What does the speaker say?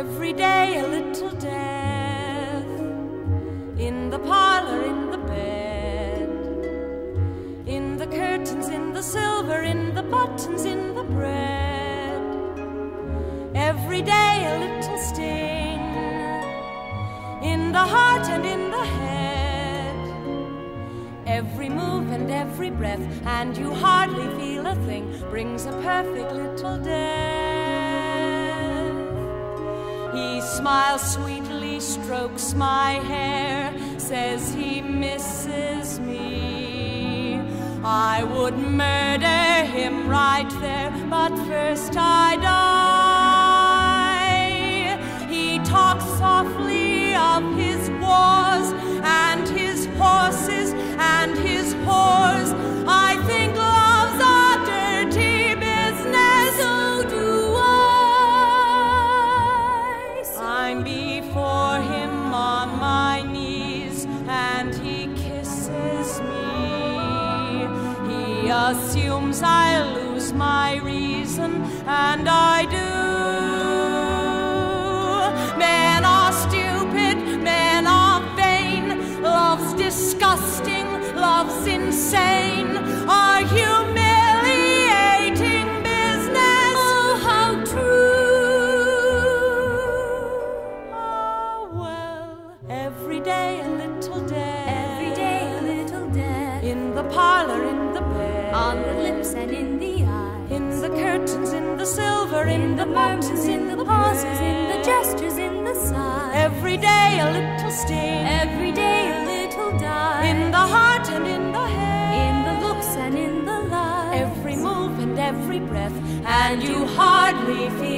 Every day a little death, in the parlor, in the bed, in the curtains, in the silver, in the buttons, in the bread. Every day a little sting, in the heart and in the head. Every move and every breath, and you hardly feel a thing, brings a perfect little death. He smiles sweetly, strokes my hair, says he misses me. I would murder him right there, but first I die. He talks softly of his wars and his horses and his whores. I think love's a dirty business, so do I. I'm before him on my knees, and he kisses me. He assumes I lose my reason, and I do. Men are stupid, men are vain. Love's disgusting, love's insane. Our humiliating business, oh how true. Oh well, every day a little death, every day a little death, in the parlor, in the bed, on the lips and in the eyes, in the curtains, in the silver, in the murmurs, in the pauses, in the gestures, in the sighs. Every day a little sting, every day a little die, in the heart and in the head, in the looks and in the lies. Every move and every breath, and you hardly feel